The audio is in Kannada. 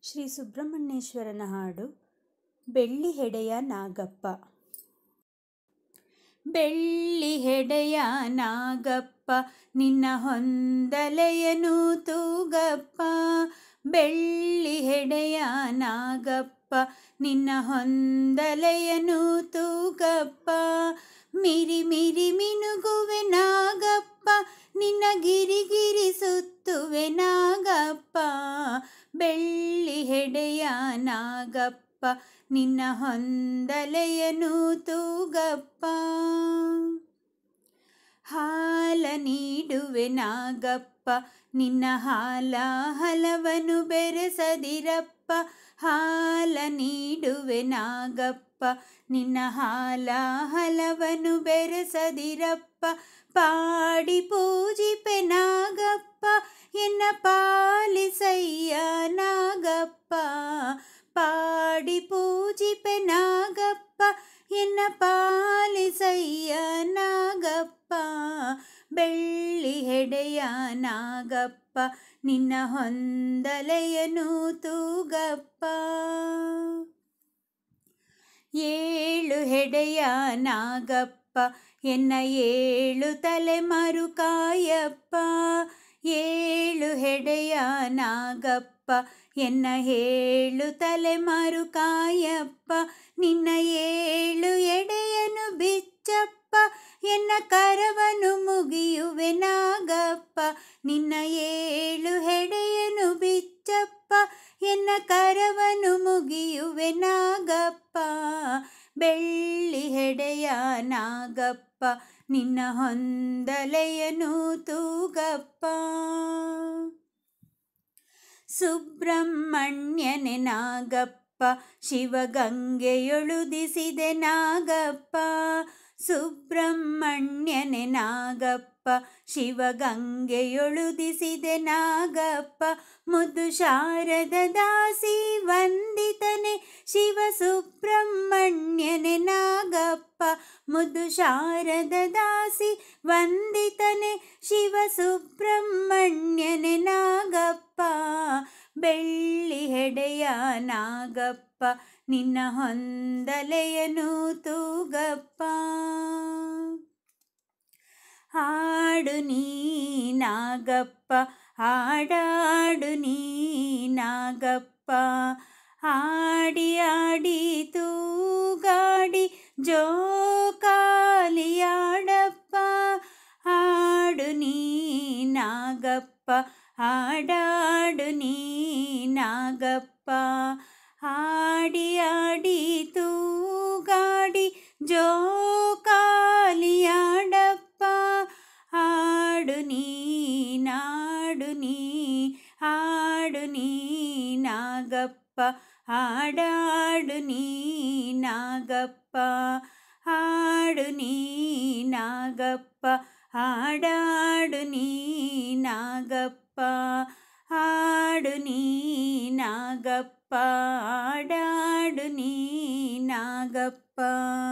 ಶ್ರೀ ಸುಬ್ರಹ್ಮಣ್ಯೇಶ್ವರನ ಹಾಡು ಬೆಳ್ಳಿ ಹೆಡೆಯ ನಾಗಪ್ಪ. ಬೆಳ್ಳಿ ಹೆಡೆಯ ನಾಗಪ್ಪ ನಿನ್ನ ಹೊಂದಲೆಯನು ತೂಗಪ್ಪ. ಬೆಳ್ಳಿ ಹೆಡೆಯ ನಾಗಪ್ಪ ನಿನ್ನ ಹೊಂದಲೆಯನು ತೂಗಪ್ಪ. ಮಿರಿ ಮಿರಿ ಮಿನುಗುವೆ ನಾಗಪ್ಪ ನಿನ್ನ ಗಿರಿಗಿರಿ ಸುತ್ತುವೆ ನಾಗಪ್ಪ. ಬೆಳ್ಳಿ ಹೆಡೆಯ ನಾಗಪ್ಪ ನಿನ್ನ ಹೊಂದಲೆಯನು ತೂಗಪ್ಪ. ಹಾಲ ನೀಡುವೆ ನಾಗಪ್ಪ ನಿನ್ನ ಹಾಲ ಹಲವನು ಬೆರೆಸದಿರಪ್ಪ. ಹಾಲ ನೀಡುವೆ ನಾಗಪ್ಪ ನಿನ್ನ ಹಾಲ ಹಲವನು ಬೆರೆಸದಿರಪ್ಪ. ಪಾಡಿ ಪೂಜಿಪೆ ನಾಗಪ್ಪ ಎನ್ನ ಪಾಲಿಸಯ್ಯ ನಾಗಪ್ಪ. ಪಾಡಿ ಪೂಜಿಪೆ ನಾಗಪ್ಪ ಎನ್ನ ಪಾಲಿಸಯ್ಯ ನಾಗಪ್ಪ. ಬೆಳ್ಳಿ ಹೆಡೆಯ ನಾಗಪ್ಪ ನಿನ್ನ ಹೊಂದಲೆಯನು ತೂಗಪ್ಪ. ಏಳು ಹೆಡೆಯ ನಾಗಪ್ಪ ಎನ್ನ ಏಳು ತಲೆಮಾರು ಕಾಯಪ್ಪ. ಏಳು ಹೆಡೆಯ ನಾಗಪ್ಪ ಎನ್ನ ಏಳು ತಲೆಮಾರು ಕಾಯಪ್ಪ. ನಿನ್ನ ಏಳು ಎಡೆಯನು ಬಿಚ್ಚಪ್ಪ ಎನ್ನ ಕರವನು ಮುಗಿಯುವೆ ನಾಗಪ್ಪ. ನಿನ್ನ ಏಳು ಹೆಡೆಯನು ಬಿಚ್ಚಪ್ಪ ಎನ್ನ ಕರವನು ಮುಗಿಯುವೆ ನಾಗಪ್ಪ. ಬೆಳ್ಳಿ ಹೆಡೆಯ ನಾಗಪ್ಪ ನಿನ್ನ ಹೊಂದಲೆಯನು ತೂಗಪ್ಪ. ಸುಬ್ರಹ್ಮಣ್ಯನೆ ನಾಗಪ್ಪ ಶಿವಗಂಗೆಯೊಳುದಿಸಿದೆ ನಾಗಪ್ಪ. ಸುಬ್ರಹ್ಮಣ್ಯನೆ ನಾಗಪ್ಪ ಶಿವಗಂಗೆಯೊಳುದಿಸಿದೆ ನಾಗಪ್ಪ. ಮುದ್ದು ಶಾರದ ದಾಸಿ ವಂದಿತನೆ ಶಿವ ಸುಬ್ರಹ್ಮಣ್ಯನೆ ನಾಗಪ್ಪ. ಮುದ್ದು ಶಾರದ ದಾಸಿ ವಂದಿತನೆ ಶಿವ ಸುಬ್ರಹ್ಮಣ್ಯನೆ ನಾಗಪ್ಪ. ಬೆಳ್ಳಿ ಹೆಡೆಯ ನಾಗಪ್ಪ ನಿನ್ನ ಹೊಂದಲೆಯನು ತೂಗಪ್ಪ. ಹಾಡು ನೀ ನಾಗಪ್ಪ ಹಾಡಾಡು ನೀ ನಾಗಪ್ಪ. ಹಾಡಿ ಆಡಿ ತೂಗಾಡಿ ಜೋಕಾಲಿಯಾಡಪ್ಪ. ಹಾಡು ನೀ ನಾಗಪ್ಪ ಹಾಡಾಡು ನೀ ನಾಗಪ್ಪ. ಹಾಡಿ ಆಡಿ ತೂಗಾಡಿ ಜೋಕಾಲಿಯಾಡಪ್ಪ. ಹಾಡು ನೀ ನಾಡು ನೀ ಹಾಡು ನೀ ನಾಗಪ್ಪ. ಹಾಡಾಡು ನೀ ನಾಗಪ್ಪ. ಹಾಡು ನೀ ನಾಗಪ್ಪ ಹಾಡಾಡು ನೀ ನಾಗಪ್ಪ. ಹಾಡು ನೀ ನಾಗಪ್ಪ ಹಾಡಾಡು ನೀ ನಾಗಪ್ಪ.